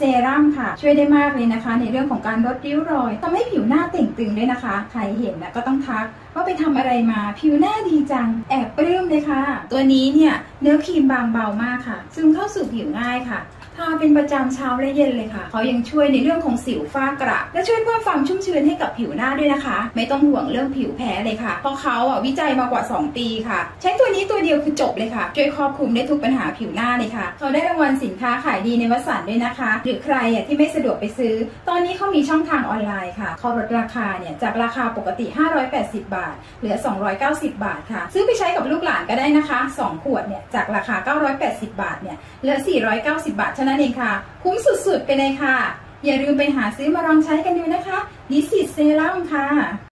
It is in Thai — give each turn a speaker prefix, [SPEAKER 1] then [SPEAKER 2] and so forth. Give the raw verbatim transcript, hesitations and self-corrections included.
[SPEAKER 1] รั่มค่ะช่วยได้มากเลยนะคะในเรื่องของการลดริ้วรอยทำให้ผิวหน้าเต่งตึงด้วยนะคะใครเห็นนะก็ต้องทักว่าไปทำอะไรมาผิวหน้าดีจังแอบปลื้มเลยค่ะตัวนี้เนี่ยเนื้อครีมบางเบามากค่ะซึมเข้าสู่ผิวง่ายค่ะทาเป็นประจำเช้าและเย็นเลยค่ะเขายังช่วยในเรื่องของสิวฝ้ากระและช่วยเพิ่มความชุ่มชื้นให้กับผิวหน้าด้วยนะคะไม่ต้องห่วงเรื่องผิวแพ้เลยค่ะเพราะเขาอ่ะวิจัยมากว่าสองปีค่ะใช้ตัวนี้ตัวเดียวคือจบเลยค่ะช่วยครอบคลุมได้ทุกปัญหาผิวหน้าเลยค่ะเขาได้รางวัลสินค้าขายดีในวสันต์ด้วยนะคะหรือใครอ่ะที่ไม่สะดวกไปซื้อตอนนี้เขามีช่องทางออนไลน์ค่ะเขาลดราคาเนี่ยจากราคาปกติห้าร้อยแปดสิบบาทเหลือสองร้อยเก้าสิบบาทค่ะซื้อไปใช้กับลูกหลานก็ได้นะคะสองขวดเนี่ยจากราคาเก้าร้อยแปดสิบบาทเนี่ยเหลือสี่ร้อยเก้าสิบบาทเท่านั้นเองค่ะคุ้มสุดๆไปเลยค่ะอย่าลืมไปหาซื้อมาลองใช้กันดูนะคะ This is Serum ค่ะ